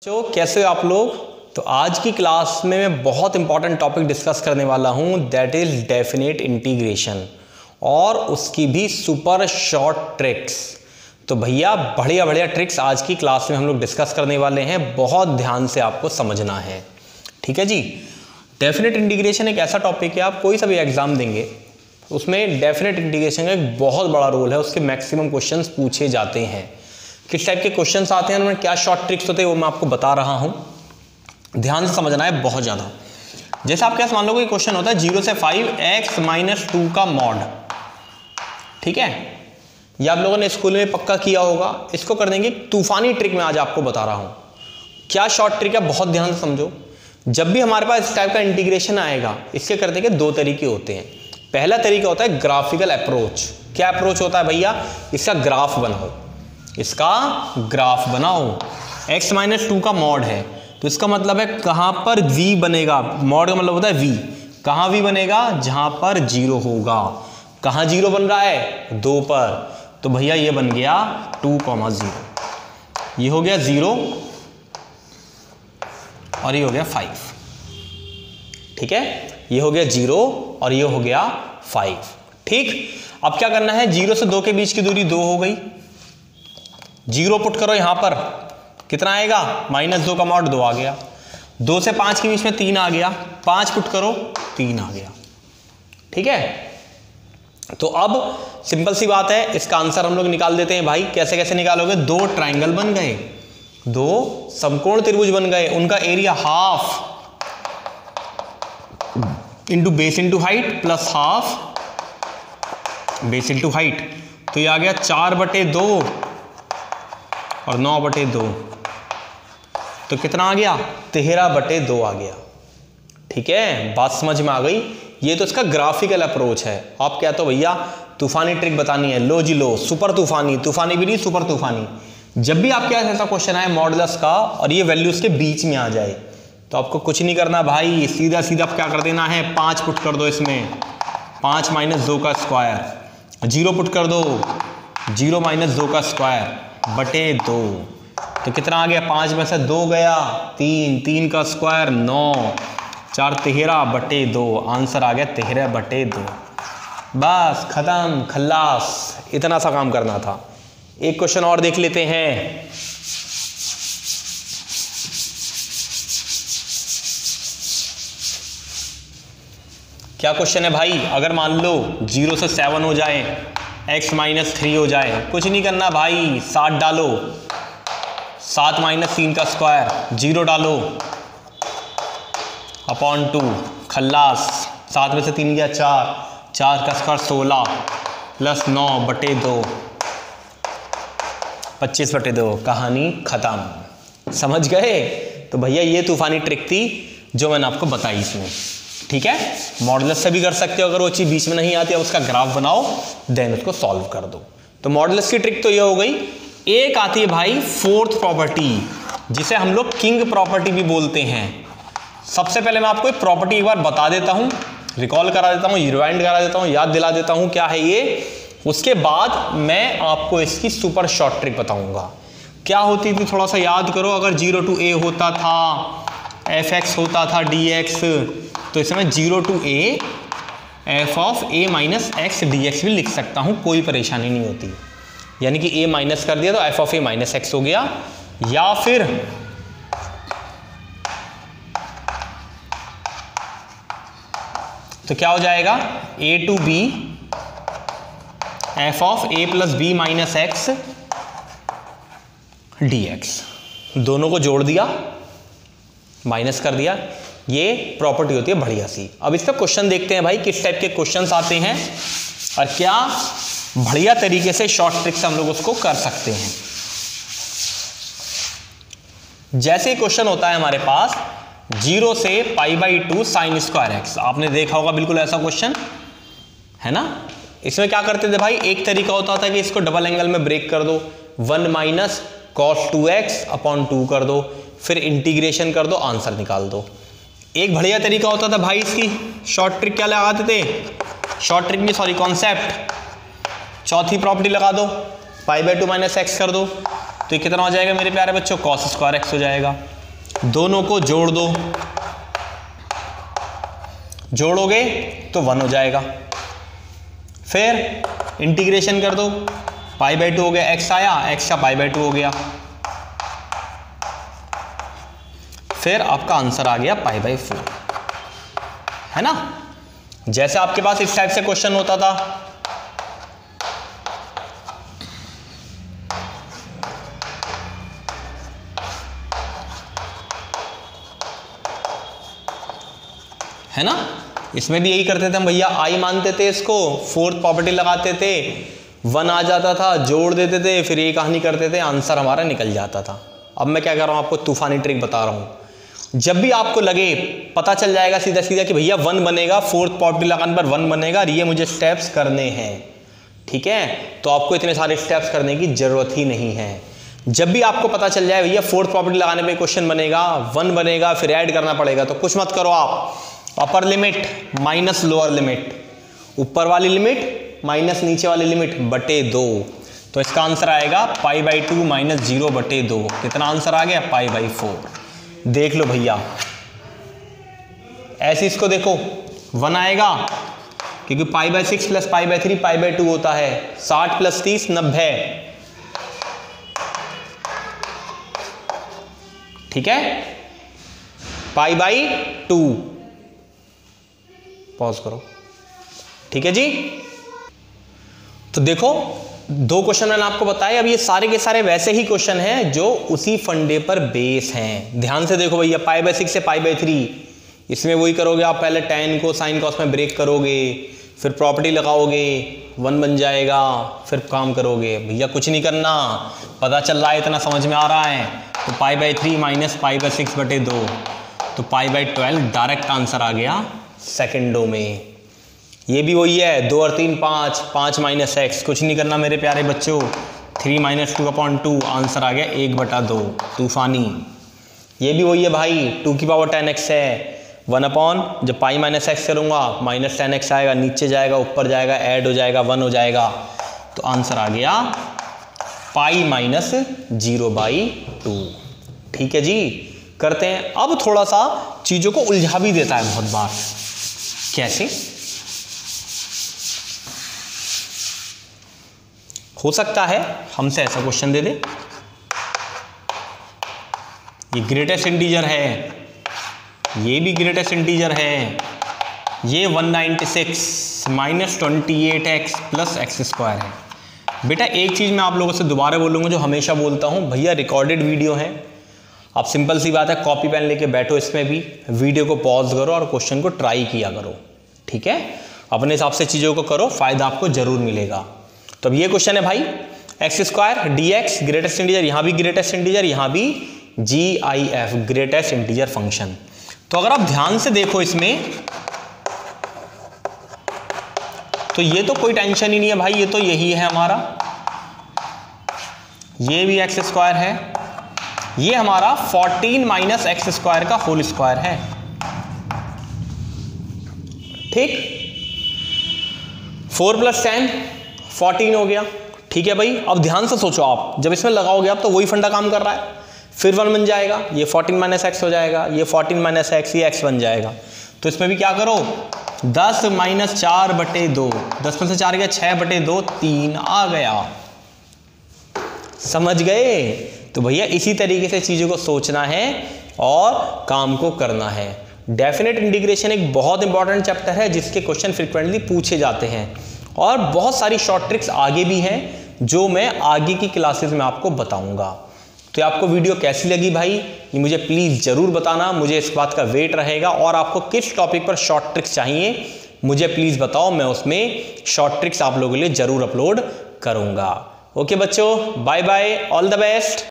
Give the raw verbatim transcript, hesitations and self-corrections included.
तो कैसे हो आप लोग। तो आज की क्लास में मैं बहुत इंपॉर्टेंट टॉपिक डिस्कस करने वाला हूं, दैट इज डेफिनेट इंटीग्रेशन और उसकी भी सुपर शॉर्ट ट्रिक्स। तो भैया बढ़िया बढ़िया ट्रिक्स आज की क्लास में हम लोग डिस्कस करने वाले हैं, बहुत ध्यान से आपको समझना है, ठीक है जी। डेफिनेट इंटीग्रेशन एक ऐसा टॉपिक है, आप कोई सा भी एग्जाम देंगे उसमें डेफिनेट इंटीग्रेशन का एक बहुत बड़ा रोल है, उसके मैक्सिमम क्वेश्चंस पूछे जाते हैं। किस टाइप के क्वेश्चंस आते हैं, उनमें क्या शॉर्ट ट्रिक्स होते हैं वो मैं आपको बता रहा हूं, ध्यान से समझना है बहुत ज़्यादा। जैसे आप क्या मान लो कोई क्वेश्चन होता है जीरो से फाइव एक्स माइनस टू का मॉड, ठीक है, ये आप लोगों ने स्कूल में पक्का किया होगा। इसको कर देंगे तूफानी ट्रिक मैं आज आपको बता रहा हूं। क्या शॉर्ट ट्रिक है, बहुत ध्यान से समझो। जब भी हमारे पास इस टाइप का इंटीग्रेशन आएगा, इसके करने के दो तरीके होते हैं। पहला तरीका होता है ग्राफिकल अप्रोच। क्या अप्रोच होता है भैया, इसका ग्राफ बनाओ, इसका ग्राफ बनाओ। x माइनस टू का मॉड है तो इसका मतलब है कहां पर v बनेगा, मॉड का मतलब होता है v, कहां v बनेगा, जहां पर जीरो होगा। कहां जीरो बन रहा है, दो पर, तो भैया ये बन गया टू कॉमा जीरो, ये हो गया जीरो और ये हो गया फाइव, ठीक है, ये हो गया जीरो और ये हो गया फाइव, ठीक। अब क्या करना है, जीरो से दो के बीच की दूरी दो हो गई, जीरो पुट करो यहां पर, कितना आएगा, माइनस दो का मॉड दो आ गया। दो से पांच के बीच में तीन आ गया, पांच पुट करो तीन आ गया, ठीक है। तो अब सिंपल सी बात है, इसका आंसर हम लोग निकाल देते हैं भाई। कैसे कैसे निकालोगे, दो ट्राइंगल बन गए, दो समकोण त्रिभुज बन गए, उनका area half into base into height plus half base into height, तो ये आ गया चार बटे दो और नौ बटे दो, तो कितना आ गया, तेरह बटे दो आ गया, ठीक है। बात समझ में आ गई। ये तो इसका ग्राफिकल अप्रोच है। आप क्या तो भैया तूफानी ट्रिक बतानी है, लो जी लो, सुपर तूफानी, तूफानी भी नहीं सुपर तूफानी। जब भी आपके पास ऐसा क्वेश्चन आए मॉडुलस का और ये वैल्यू उसके बीच में आ जाए, तो आपको कुछ नहीं करना भाई, सीधा सीधा क्या कर देना है, पांच पुट कर दो इसमें, पांच माइनस दो का स्क्वायर, जीरो पुट कर दो, जीरो माइनस दो का स्क्वायर बटे दो, तो कितना आ गया, पांच में से दो गया, तीन, तीन का स्क्वायर नौ, चार तेरह बटे दो, आंसर आ गया तेरह बटे दो। बस खत्म, खल्लास, इतना सा काम करना था। एक क्वेश्चन और देख लेते हैं। क्या क्वेश्चन है भाई, अगर मान लो जीरो से सेवन हो जाए, x माइनस थ्री हो जाए, कुछ नहीं करना भाई, सात डालो, सात माइनस तीन का स्क्वायर, जीरो डालो अपॉन टू, खल्लास, सात में से तीन गया चार, चार का स्क्वायर सोलह प्लस नौ बटे दो, पच्चीस बटे दो, कहानी खत्म। समझ गए। तो भैया ये तूफानी ट्रिक थी जो मैंने आपको बताई इसमें, ठीक है। मॉडुलस से भी कर सकते हो, अगर वो चीज बीच में नहीं आती है, उसका ग्राफ बनाओ, देन उसको सॉल्व कर दो। तो मॉडुलस की ट्रिक तो ये हो गई। एक आती है भाई फोर्थ प्रॉपर्टी, जिसे हम लोग किंग प्रॉपर्टी भी बोलते हैं। सबसे पहले मैं आपको एक प्रॉपर्टी एक बार बता देता हूं, रिकॉल करा देता हूं, रिवाइंड करा देता हूं, याद दिला देता हूं क्या है ये। उसके बाद मैं आपको इसकी सुपर शॉर्ट ट्रिक बताऊंगा। क्या होती थी, थोड़ा सा याद करो। अगर जीरो टू ए होता था, एफ एक्स होता था डी एक्स, तो इसमें zero to A F of A minus X D X भी लिख सकता हूं, कोई परेशानी नहीं होती। यानी कि ए माइनस कर दिया तो F of A minus X हो गया, या फिर तो क्या हो जाएगा, A to B F of A plus B minus X D X, दोनों को जोड़ दिया, माइनस कर दिया। ये प्रॉपर्टी होती है बढ़िया सी। अब इसका क्वेश्चन देखते हैं भाई, किस टाइप के क्वेश्चंस आते हैं और क्या बढ़िया तरीके से शॉर्ट ट्रिक से हम लोग उसको कर सकते हैं। जैसे क्वेश्चन होता है हमारे पास जीरो से pi by two sine square X, आपने देखा होगा बिल्कुल ऐसा क्वेश्चन है ना। इसमें क्या करते थे भाई, एक तरीका होता था कि इसको डबल एंगल में ब्रेक कर दो, one minus cos two X upon two कर दो, फिर इंटीग्रेशन कर दो, आंसर निकाल दो। एक बढ़िया तरीका होता था भाई, इसकी शॉर्ट ट्रिक क्या लगाते थे, शॉर्ट ट्रिक में सॉरी कॉन्सेप्ट, चौथी प्रॉपर्टी लगा दो, pi by two minus X कर दो, तो ये कितना हो जाएगा मेरे प्यारे बच्चों, कॉस स्क्वायर एक्स हो जाएगा। दोनों को जोड़ दो, जोड़ोगे तो वन हो जाएगा। फिर इंटीग्रेशन कर दो, पाई बाई टू हो गया, एक्स आया, एक्स का पाई बाई टू हो गया। फिर आपका आंसर आ गया पाई बाई फोर, है ना। जैसे आपके पास इस टाइप से क्वेश्चन होता था, है ना, इसमें भी यही करते थे हम भैया, आई मानते थे इसको, फोर्थ प्रॉपर्टी लगाते थे, वन आ जाता था, जोड़ देते थे, फिर ये कहानी करते थे, आंसर हमारा निकल जाता था। अब मैं क्या कर रहा हूं, आपको तूफानी ट्रिक बता रहा हूं। जब भी आपको लगे, पता चल जाएगा सीधा सीधा कि भैया वन बनेगा, फोर्थ प्रॉपर्टी लगाने पर वन बनेगा, ये मुझे स्टेप्स करने हैं, ठीक है, तो आपको इतने सारे स्टेप्स करने की जरूरत ही नहीं है। जब भी आपको पता चल जाए भैया फोर्थ प्रॉपर्टी लगाने पे क्वेश्चन बनेगा, वन बनेगा, फिर ऐड करना पड़ेगा, तो कुछ मत करो आप, upper limit minus lower limit, ऊपर वाली लिमिट माइनस नीचे वाली लिमिट बटे दो, तो इसका आंसर आएगा pi by two minus zero बटे दो। कितना आंसर आ गया, पाई बाई फोर। देख लो भैया, ऐसे इसको देखो, वन आएगा क्योंकि pi by six plus pi by three pi by two होता है, साठ प्लस तीस नब्बे, ठीक है, पाई बाई टू, पॉज करो, ठीक है जी। तो देखो दो क्वेश्चन मैंने आपको बताए, अब ये सारे के सारे वैसे ही क्वेश्चन हैं जो उसी फंडे पर बेस हैं। ध्यान से देखो भैया, पाई बाई सिक्स से पाई बाई थ्री, इसमें वही करोगे आप, पहले टेन को साइन कॉस में ब्रेक करोगे, फिर प्रॉपर्टी लगाओगे, वन बन जाएगा, फिर काम करोगे। भैया कुछ नहीं करना, पता चल रहा है, इतना समझ में आ रहा है, तो pi by three minus pi by six बटे दो, तो pi by twelve direct answer आ गया सेकेंडों में। ये भी वही है, दो और तीन पाँच, पाँच माइनस एक्स, कुछ नहीं करना मेरे प्यारे बच्चों, three minus two upon two, answer आ गया एक बटा दो, तूफानी। ये भी वही है भाई, टू की पावर टेन एक्स है, वन अपॉन, जब पाई माइनस एक्स करूँगा माइनस टेन एक्स आएगा, नीचे जाएगा ऊपर जाएगा, ऐड हो जाएगा, वन हो जाएगा, तो आंसर आ गया pi minus zero by two. ठीक है जी, करते हैं। अब थोड़ा सा चीज़ों को उलझा भी देता है बहुत बार। कैसे? हो सकता है हमसे ऐसा क्वेश्चन दे दे, ये ग्रेटेस्ट इंटीजर है, ये भी ग्रेटेस्ट इंटीजर है, ये one ninety six minus twenty eight X plus X square है। बेटा एक चीज़ मैं आप लोगों से दोबारा बोलूँगा जो हमेशा बोलता हूँ, भैया रिकॉर्डेड वीडियो है, आप सिंपल सी बात है कॉपी पेन लेके बैठो, इसमें भी वीडियो को पॉज करो और क्वेश्चन को ट्राई किया करो। ठीक है, अपने हिसाब से चीज़ों को करो, फायदा आपको जरूर मिलेगा। तो अब ये क्वेश्चन है भाई, X square D X greatest integer, यहाँ भी ग्रेटेस्ट इंटीजर, यहाँ भी G I F greatest integer function. तो अगर आप ध्यान से देखो इसमें, तो ये तो कोई टेंशन ही नहीं है भाई, ये तो यही है हमारा, ये भी एक्स स्क्वायर है, ये हमारा फोर्टीन माइनस एक्स स्क्वायर का होल स्क्वायर है। ठीक, फोर प्लस टेन फोर्टीन हो गया। ठीक है भाई, अब ध्यान से सोचो, आप जब इसमें लगाओगे आप तो वही फंडा काम कर रहा है, फिर वन बन जाएगा, ये फोर्टीन माइनस एक्स हो जाएगा, ये फोर्टीन माइनस एक्स, ये एक्स बन जाएगा। तो इसमें भी क्या करो, दस माइनस चार बटे दो, दस में से चार गया, छः बटे दो, तीन आ गया। समझ गए? तो भैया इसी तरीके से चीज़ों को सोचना है और काम को करना है। डेफिनेट इंटीग्रेशन एक बहुत इंपॉर्टेंट चैप्टर है जिसके क्वेश्चन फ्रिक्वेंटली पूछे जाते हैं, और बहुत सारी शॉर्ट ट्रिक्स आगे भी हैं जो मैं आगे की क्लासेस में आपको बताऊंगा। तो आपको वीडियो कैसी लगी भाई, ये मुझे प्लीज़ ज़रूर बताना, मुझे इस बात का वेट रहेगा। और आपको किस टॉपिक पर शॉर्ट ट्रिक्स चाहिए मुझे प्लीज़ बताओ, मैं उसमें शॉर्ट ट्रिक्स आप लोगों के लिए ज़रूर अपलोड करूँगा। ओके बच्चों, bye bye, all the best.